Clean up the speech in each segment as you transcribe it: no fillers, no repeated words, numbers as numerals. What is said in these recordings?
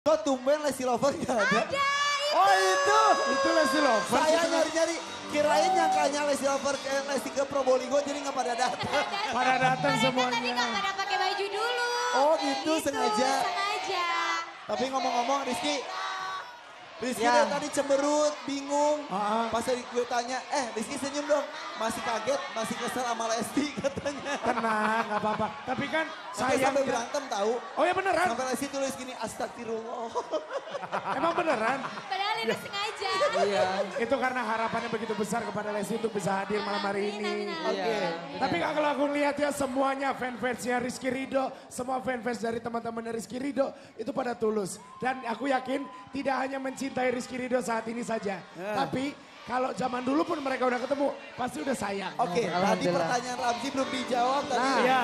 Kok tumben Lesti Lover gak ada? Ada, Oh itu Lesti Lover. saya nyari-nyari. Kirain nyangkanya Lesti Lover ke Lesti ke Probolinggo jadi gak pada datang. Pada datang Mereka tadi semuanya. gak pada pakai baju dulu. Oh gitu, sengaja. Sengaja. Tapi ngomong-ngomong Rizky Ya. dari tadi cemberut, bingung. Ah. Pas tadi gue tanya, Rizky senyum dong. Masih kaget, masih kesel sama Lesti katanya. Tenang, gak apa-apa. Tapi kan Sampai sayangnya. berantem tahu. Oh ya beneran? Sampai Lesti tulis gini, astagfirullah. Emang beneran? Padahal ini sengaja. Iya. Itu karena harapannya begitu besar kepada Lesti untuk bisa hadir malam hari Amin, ini. amin. Iya. Tapi kalau aku lihat ya semuanya fans-fansnya Rizky Ridho, semua fans-fans dari teman-teman Rizky Ridho itu pada tulus. Dan aku yakin tidak hanya mencintai Rizky Ridho saat ini saja. Tapi kalau zaman dulu pun mereka udah ketemu, pasti udah sayang. Oke, tadi Alhamdulillah. pertanyaan Ramzi belum dijawab tadi. Nah. Iya.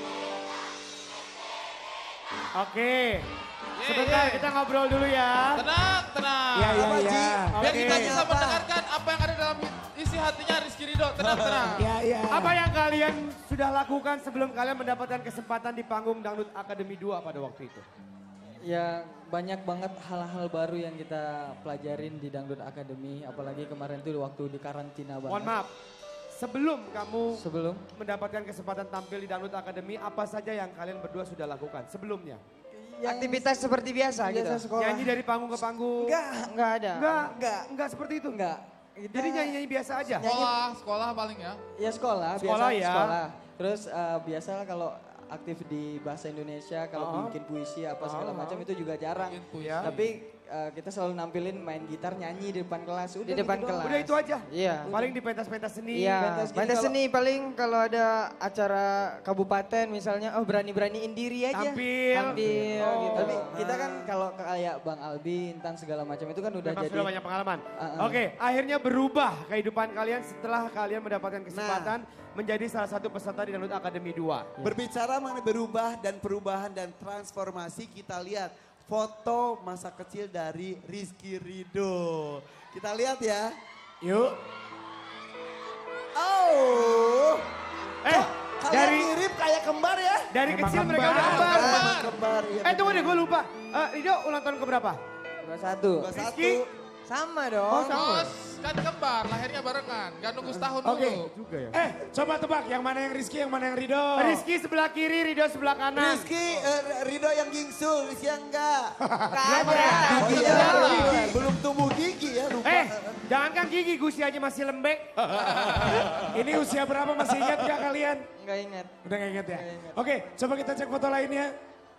Oke. Sebentar kita ngobrol dulu ya. Tenang, tenang. Iya, iya, Apa, Ji? iya. Biar Oke. kita bisa Apa? mendengarkan apa yang ada dalam isi hatinya Rizky Ridho. Tenang, tenang. Iya, iya. Apa yang kalian sudah lakukan sebelum kalian mendapatkan kesempatan di panggung Dangdut Akademi 2 pada waktu itu? Ya banyak banget hal-hal baru yang kita pelajarin di Dangdut Academy. Apalagi kemarin tuh waktu di karantina banget. Mohon maaf, sebelum kamu Sebelum mendapatkan kesempatan tampil di Dangdut Academy, apa saja yang kalian berdua sudah lakukan sebelumnya? Aktivitas seperti biasa gitu. Nyanyi dari panggung ke panggung? Enggak ada. Enggak seperti itu? enggak. Jadi nyanyi-nyanyi biasa aja? Sekolah paling ya. Ya sekolah, Sekolah biasa ya. sekolah. Terus biasalah kalau aktif di bahasa Indonesia, kalau bikin puisi apa segala macam itu juga jarang. Bikin puisi. Tapi kita selalu nampilin main gitar, nyanyi di depan kelas. Udah Di depan gitu doang. kelas. Udah itu aja? Iya. Paling di pentas-pentas seni? Iya, pentas gini pentas kalau- seni paling kalau ada acara kabupaten misalnya, oh berani-beraniin diri aja. Tampil. Tampil Oh. gitu. Tapi kita kan kalau kayak Bang Albi, Intan segala macam itu kan udah Memang jadi. sudah banyak pengalaman. Uh-uh. Oke, akhirnya berubah kehidupan kalian setelah kalian mendapatkan kesempatan menjadi salah satu peserta di Dangdut Akademi 2. Berbicara mengenai berubah dan perubahan dan transformasi, kita lihat foto masa kecil dari Rizky Ridho. Kita lihat ya. Yuk. Oh. Kalian dari- mirip kayak kembar ya? Dari Emang kecil mereka kembar. udah kembar. Emang kembar. Ya, Tunggu deh, gue lupa. Ridho ulang tahun keberapa? 21. Rizky? Sama dong. Oh, sama. Bos, kan kembar, lahirnya barengan. Gak nunggu setahun Oke. dulu. Juga ya. Coba tebak yang mana yang Rizky, yang mana yang Ridho. Rizky sebelah kiri, Ridho sebelah kanan. Rizky, Ridho yang gingsul, Rizky yang enggak. Ada. Oh Gigi iya, salah. belum tumbuh gigi ya, lupa. Jangankan gigi, gusi aja masih lembek. Ini usia berapa masih ingat gak kalian? Enggak ingat. Udah gak ingat ya? Nggak ingat. Oke, coba kita cek foto lainnya.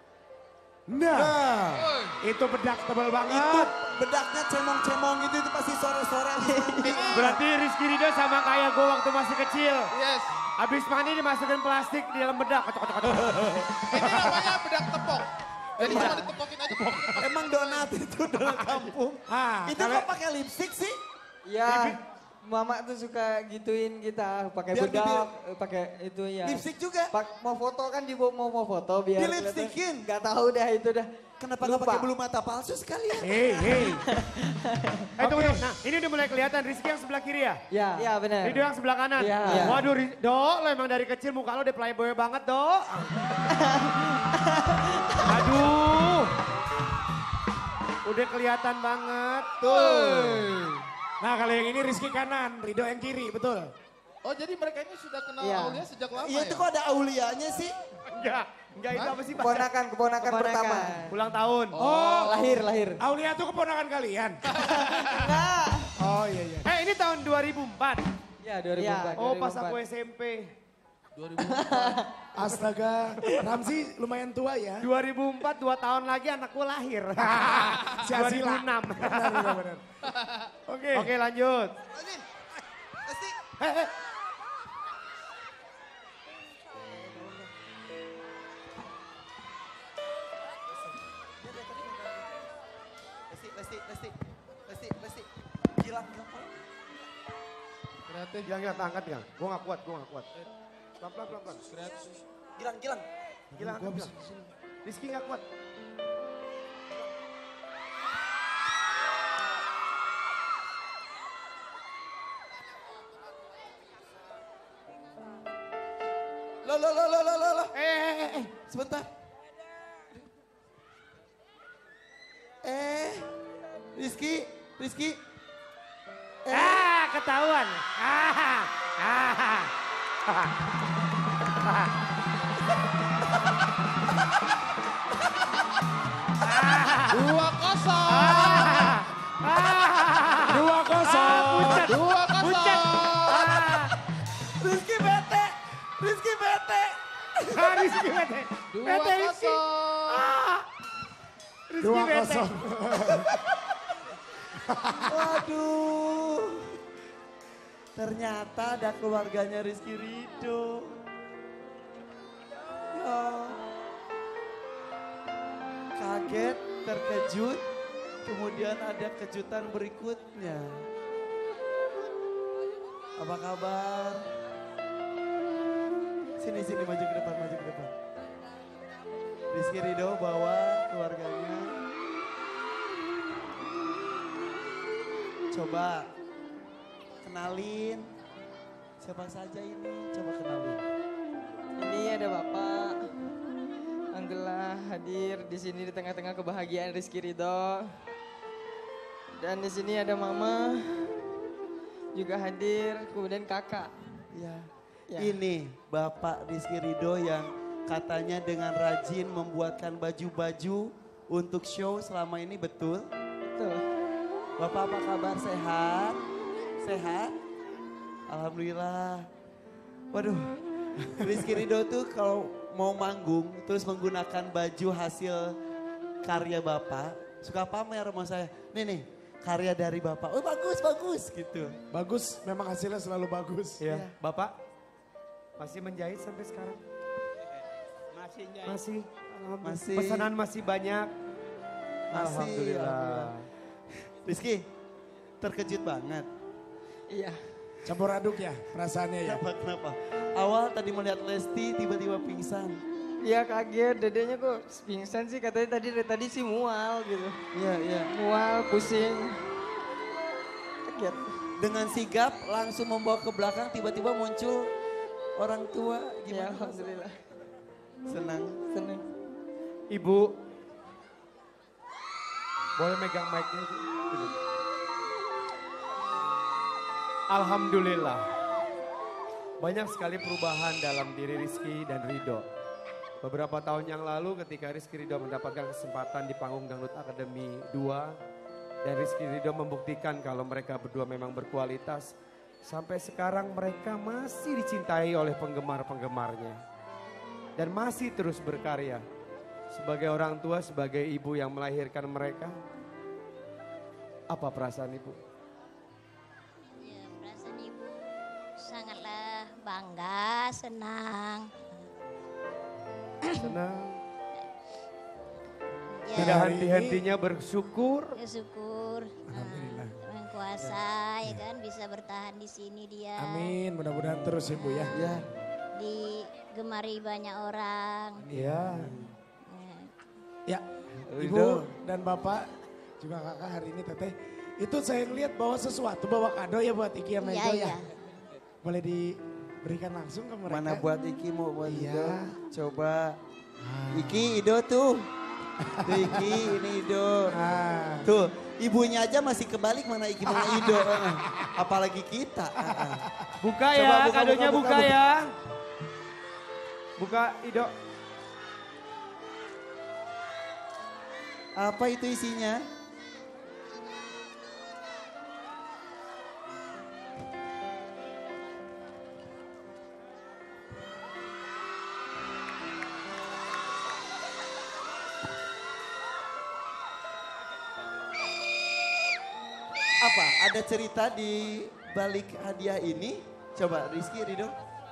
Nah, itu bedak tebal Itu banget. bedaknya cemong-cemong gitu, itu pasti sore-sore. Berarti Rizky Ridho sama kayak gue waktu masih kecil. Yes. Habis mandi dimasukin plastik di dalam bedak. Kocok, kocok, kocok. Ini namanya bedak tepok. Jadi cuma ditepokin aja. Emang donat itu donat kampung. Ah, Itu kok pakai lipstick sih? Ya, mama tuh suka gituin kita pakai Biar bedak, pakai itu ya. Lipstick juga? Mau foto kan mau foto biar Di lipstickin? Gak tahu dah itu dah. Kenapa nggak pakai bulu mata palsu sekalian? Hei. Tunggu, nah ini udah mulai kelihatan Rizky yang sebelah kiri ya? Ya. Iya benar. Ridho yang sebelah kanan? Iya. Waduh, Do, lo emang dari kecil muka lo udah playboy banget, Do. Aduh. Udah kelihatan banget. Nah kalau yang ini Rizky kanan, Ridho yang kiri, betul. Oh jadi mereka ini sudah kenal Iya. Aulia sejak lama Iya ya? itu kok ada Aulianya sih? Enggak itu apa sih, Pak? Keponakan pertama. Ulang tahun. Oh, Lahir. Aulia tuh keponakan kalian. Oh iya iya. Ini tahun 2004. Ya 2004. Oh pas 2004. aku SMP. 2004. Astaga, Ramzi lumayan tua ya. 2004, 2 tahun lagi anakku lahir. Sia-sila. 2006. Benar. Oke. Oke lanjut. Pasti. Lesti. Gila. Kreatif. Gilang, angkat Gilang. Gue gak kuat. Pelan-pelan. Kreatif. Gilang. Gilang, angkat Gilang. Rizky gak kuat. Loh. Sebentar. Rizky. Ketahuan. Dua kosong. 2-0. 2-0. Rizky bete. Rizky bete. Bete Rizky. 2-0. Waduh. Ternyata ada keluarganya Rizky Ridho. Ya. Kaget, terkejut, kemudian ada kejutan berikutnya. Apa kabar? Sini maju ke depan. Rizky Ridho bawa keluarganya. Coba kenalin siapa saja ini, coba kenalin. Ini ada Bapak. Alhamdulillah hadir di sini di tengah-tengah kebahagiaan Rizky Ridho. Dan di sini ada Mama juga hadir, kemudian Kakak. Ya. Ya. Ini Bapak Rizky Ridho yang katanya dengan rajin membuatkan baju-baju untuk show selama ini, betul? Tuh. Bapak apa kabar, sehat? Sehat? Alhamdulillah. Waduh, Rizky Ridho tuh kalau mau manggung terus menggunakan baju hasil karya Bapak, suka pamer sama saya. Nih, karya dari Bapak. Oh bagus gitu. Bagus, memang hasilnya selalu bagus. Ya, Bapak masih menjahit sampai sekarang? Masih. Masih. Pesanan masih banyak. Masih, Alhamdulillah. Rizky, terkejut banget. Iya. Campur aduk ya perasaannya ya. Kenapa? Awal tadi melihat Lesti tiba-tiba pingsan. Iya kaget, dedenya kok pingsan sih, katanya dari tadi sih mual gitu. Iya. Mual, pusing. Kaget. Dengan sigap langsung membawa ke belakang, tiba-tiba muncul orang tua. Ya Gimana? Alhamdulillah. Senang. Seneng. Ibu, boleh megang mic-nya? Alhamdulillah. Banyak sekali perubahan dalam diri Rizky dan Ridho. Beberapa tahun yang lalu ketika Rizky Ridho mendapatkan kesempatan di panggung Dangdut Academy 2. Dan Rizky Ridho membuktikan kalau mereka berdua memang berkualitas. Sampai sekarang mereka masih dicintai oleh penggemar-penggemarnya. Dan masih terus berkarya. Sebagai orang tua, sebagai ibu yang melahirkan mereka. Apa perasaan ibu? Ya, perasaan ibu sangatlah bangga, senang. Senang. Ya, Tidak henti-hentinya bersyukur. syukur. Alhamdulillah. Yang kuasa ya kan bisa bertahan di sini dia. Amin, mudah-mudahan terus Ibu ya. Ya. Digemari banyak orang. Iya. Ya, Ibu Ridho. dan Bapak, juga Kakak hari ini Teteh. Itu saya ngeliat bawa sesuatu, bawa kado ya buat Iki sama Ido ya. Iya. Boleh diberikan langsung ke mereka. Mana buat Iki mau buat Iya. Ido? Coba. Iki, Ido tuh. Tuh Iki, ini Ido. Ah. Tuh, ibunya aja masih kebalik mana Iki mana Ido. Apalagi kita. Buka Coba ya, buka, kadonya buka, buka, buka. ya. Buka Ido. Apa itu isinya? Apa? Ada cerita di balik hadiah ini? Coba Rizky, Ridho.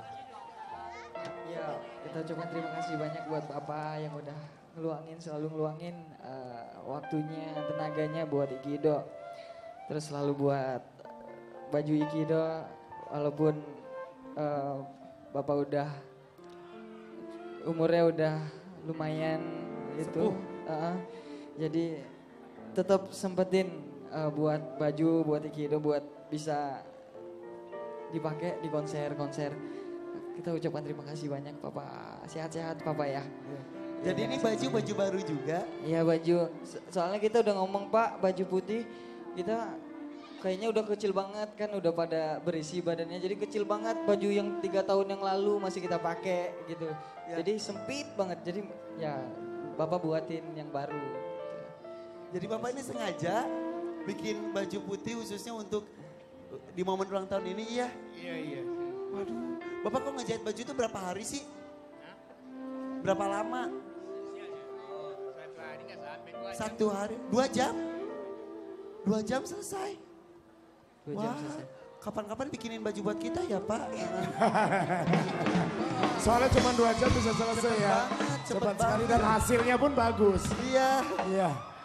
Ya, kita ucapkan terima kasih banyak buat Bapak yang udah selalu ngeluangin waktunya, tenaganya buat Ikido. Terus selalu buat baju Ikido, walaupun Bapak udah umurnya udah lumayan itu. Jadi tetap sempetin buat baju, buat Ikido, buat bisa dipakai di konser-konser. Kita ucapkan terima kasih banyak Papa, sehat-sehat Papa ya. Jadi ini baju baru juga. Iya baju, soalnya kita udah ngomong Pak, baju putih kita kayaknya udah kecil banget kan, udah pada berisi badannya. Jadi kecil banget baju yang 3 tahun yang lalu masih kita pakai gitu. Ya. Jadi sempit banget, jadi ya Bapak buatin yang baru. Jadi Bapak ini sengaja bikin baju putih khususnya untuk di momen ulang tahun ini ya? Iya. Waduh, Bapak kok ngejahit baju itu berapa hari sih? Berapa lama? 1 hari, 2 jam? 2 jam selesai? 2 jam Wah, selesai. kapan-kapan bikinin baju buat kita ya Pak? Soalnya cuma 2 jam bisa selesai ya. Cepet Cepat sekali banget. dan hasilnya pun bagus. Iya. Iya.